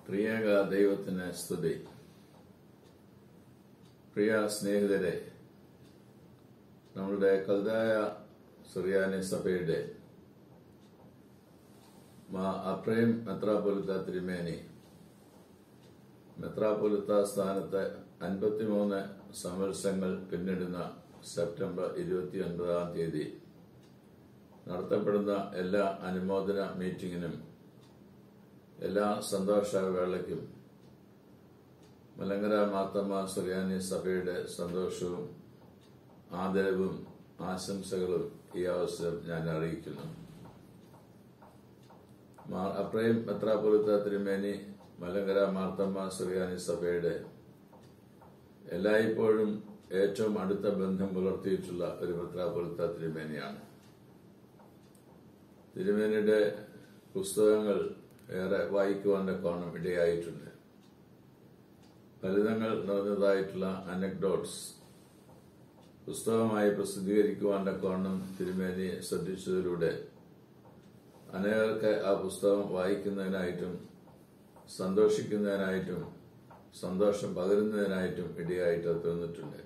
ത്രിയേക ദൈവത്തിന് സ്തുതി. പ്രിയ സ്നേഹിതരെ, നമ്മളുടെ കൽദായ സുറിയാനി സഭയുടെ അപ്രേം മെത്രാപ്പൊലിത്ത തിരുമേനി മെത്രാപ്പൊലിത്ത സ്ഥാനത്ത് 53 സംവത്സരങ്ങൾ പിന്നിടുന്ന സെപ്റ്റംബർ 29 നടത്തപ്പെടുന്ന എല്ലാ അനുമോദന മീറ്റിംഗിനും എല്ലാ സന്തോഷവേളയ്ക്കും മലങ്കര മാർത്തമ്മ സുറിയാനി സഭയുടെ സന്തോഷവും ആദരവും ആശംസകളും ഈ അവസരം ഞാൻ അറിയിക്കുന്നു. അപ്രേം മെത്രാപ്പൊലിത്ത തിരുമേനി മലങ്കര മാർത്തമ്മ സുറിയാനി സഭയുടെ എല്ലായ്പ്പോഴും ഏറ്റവും അടുത്ത ബന്ധം പുലർത്തിയിട്ടുള്ള ഒരു മെത്രാപ്പൊലിത്ത തിരുമേനിയാണ്. തിരുമേനിയുടെ പുസ്തകങ്ങൾ ഏറെ വായിക്കുവാന്റെ കോണം ഇടയായിട്ടുണ്ട്. ഫലിതങ്ങൾ നിറഞ്ഞതായിട്ടുള്ള അനക്ഡോട്ട്സ് പുസ്തകമായി പ്രസിദ്ധീകരിക്കുവാന്റെ കോണം തിരുമേനി ശ്രദ്ധിച്ചതിലൂടെ അനേകർക്ക് ആ പുസ്തകം വായിക്കുന്നതിനായിട്ടും സന്തോഷിക്കുന്നതിനായിട്ടും സന്തോഷം പകരുന്നതിനായിട്ടും ഇടയായിട്ട് തീർന്നിട്ടുണ്ട്.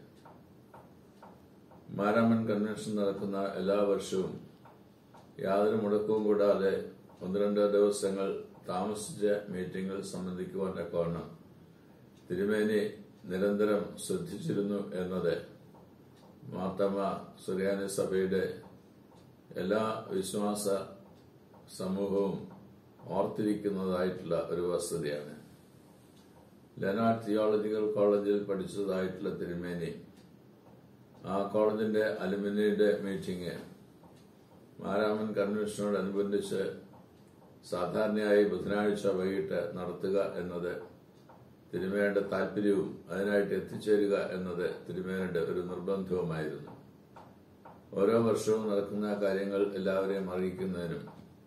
മാരാമൺ കൺവെൻഷൻ നടക്കുന്ന എല്ലാ വർഷവും യാതൊരു മുടക്കവും കൂടാതെ 1-2 ദിവസങ്ങൾ താമസിച്ച മീറ്റിംഗിൽ സംബന്ധിക്കുവാന്റെ കാരണം തിരുമേനി നിരന്തരം ശ്രദ്ധിച്ചിരുന്നു എന്നത് മാർത്തമ്മ സുറിയാനി സഭയുടെ എല്ലാ വിശ്വാസ സമൂഹവും ഓർത്തിരിക്കുന്നതായിട്ടുള്ള ഒരു വസ്തുതയാണ്. ലെനാർഡ് തിയോളജിക്കൽ കോളേജിൽ പഠിച്ചതായിട്ടുള്ള തിരുമേനി ആ കോളേജിന്റെ അലുമിനിയുടെ മീറ്റിംഗ് മാരാമൺ കൺവെൻഷനോടനുബന്ധിച്ച് സാധാരണയായി ബുധനാഴ്ച വൈകിട്ട് നടത്തുക എന്നത് തിരുമേനിയുടെ താല്പര്യവും അതിനായിട്ട് എത്തിച്ചേരുക എന്നത് തിരുമേനിയുടെ ഒരു നിർബന്ധവുമായിരുന്നു. ഓരോ വർഷവും നടക്കുന്ന കാര്യങ്ങൾ എല്ലാവരെയും അറിയിക്കുന്നതിനും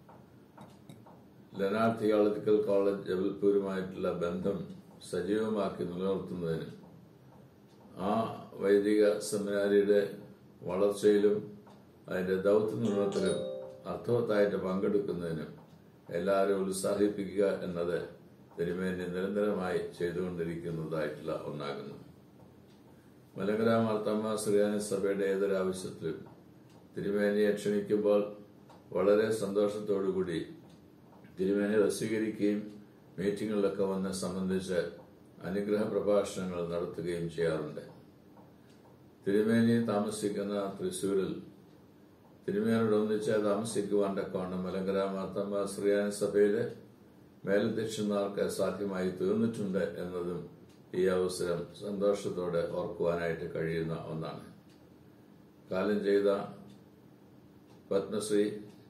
ലെനാർഡ് തിയോളജിക്കൽ കോളേജ് ജബൽപൂരുമായിട്ടുള്ള ബന്ധം സജീവമാക്കി നിലനിർത്തുന്നതിനും ആ വൈദിക സെമിനാരിയുടെ വളർച്ചയിലും അതിന്റെ ദൗത്യ നിർവഹണത്തിലും അർത്ഥവത്തായിട്ട് പങ്കെടുക്കുന്നതിനും എല്ലാവരും ഉത്സാഹിപ്പിക്കുക എന്നത് തിരുമേനി നിരന്തരമായി ചെയ്തുകൊണ്ടിരിക്കുന്നതായിട്ടുള്ള ഒന്നാകുന്നു. മലങ്കര മാർത്തമ്മ സുറിയാനി സഭയുടെ ഏതൊരാവശ്യത്തിലും തിരുമേനിയെ ക്ഷണിക്കുമ്പോൾ വളരെ സന്തോഷത്തോടുകൂടി തിരുമേനി സ്വീകരിക്കുകയും മീറ്റിംഗുകളിലൊക്കെ വന്ന് സംബന്ധിച്ച് അനുഗ്രഹ പ്രഭാഷണങ്ങൾ നടത്തുകയും ചെയ്യാറുണ്ട്. തിരുമേനി താമസിക്കുന്ന തൃശൂരിൽ തിരുമേനിയോടൊന്നിച്ച് താമസിക്കുവാന്റെ കോണം മലങ്കര മാർത്തമ്മ സുറിയാനി സഭയിലെ മേലധ്യക്ഷന്മാർക്ക് സാധ്യമായി തീർന്നിട്ടുണ്ട് എന്നതും ഈ അവസരം സന്തോഷത്തോടെ ഓർക്കുവാനായിട്ട് കഴിയുന്ന ഒന്നാണ്. കാലം ചെയ്ത പത്മശ്രീ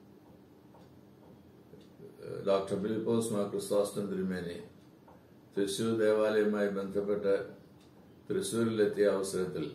ഡോക്ടർ ഫിലിപ്പോസ് മാർ ക്രിസ്തോസ്റ്റം തിരുമേനി തൃശൂർ ദേവാലയവുമായി ബന്ധപ്പെട്ട് തൃശൂരിലെത്തിയ അവസരത്തിൽ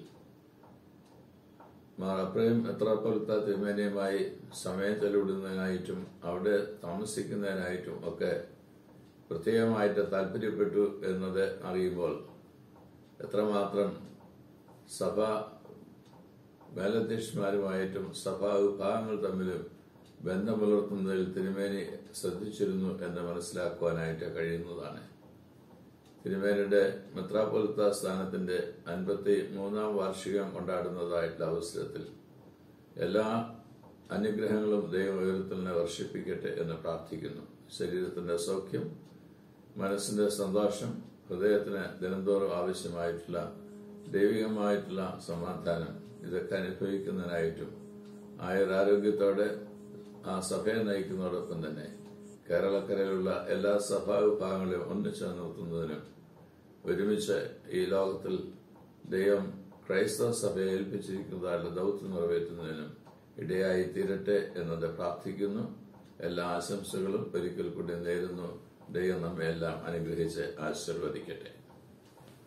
മാർ അപ്രേം മെത്രാപ്പൊലിത്ത തിരുമേനിയുമായി സമയം ചെലവിടുന്നതിനായിട്ടും അവിടെ താമസിക്കുന്നതിനായിട്ടും ഒക്കെ പ്രത്യേകമായിട്ട് താല്പര്യപ്പെട്ടു എന്നത് അറിയുമ്പോൾ എത്രമാത്രം സഭാ മേലധ്യക്ഷന്മാരുമായിട്ടും സഭാ വിഭാഗങ്ങൾ തമ്മിലും ബന്ധം പുലർത്തുന്നതിൽ തിരുമേനി ശ്രദ്ധിച്ചിരുന്നു എന്ന് മനസ്സിലാക്കുവാനായിട്ട് കഴിയുന്നതാണ്. തിരുമേനിയുടെ മെത്രാപ്പൊലിത്ത സ്ഥാനത്തിന്റെ 53ാം വാർഷികം കൊണ്ടാടുന്നതായിട്ടുള്ള അവസരത്തിൽ എല്ലാ അനുഗ്രഹങ്ങളും ദൈവം ഉയരത്തിനെ വർഷിപ്പിക്കട്ടെ എന്ന് പ്രാർത്ഥിക്കുന്നു. ശരീരത്തിന്റെ സൗഖ്യം, മനസ്സിന്റെ സന്തോഷം, ഹൃദയത്തിന് ദിനംതോറും ആവശ്യമായിട്ടുള്ള ദൈവികമായിട്ടുള്ള സമാധാനം ഇതൊക്കെ അനുഭവിക്കുന്നതിനായിട്ടും ആയുരാരോഗ്യത്തോടെ ആ സഭയെ നയിക്കുന്നതോടൊപ്പം തന്നെ കേരളക്കരയിലുള്ള എല്ലാ സഭാവിഭാഗങ്ങളെയും ഒന്നിച്ചു നിർത്തുന്നതിനും ഒരുമിച്ച് ഈ ലോകത്തിൽ ദൈവം ക്രൈസ്തവ സഭയെ ഏൽപ്പിച്ചിരിക്കുന്നതായുള്ള ദൗത്യം നിറവേറ്റുന്നതിനും ഇടയായി തീരട്ടെ എന്നത് പ്രാർത്ഥിക്കുന്നു. എല്ലാ ആശംസകളും ഒരിക്കൽ കൂടി നേരുന്നു. ദൈവം നമ്മെ എല്ലാം അനുഗ്രഹിച്ച് ആശീർവദിക്കട്ടെ.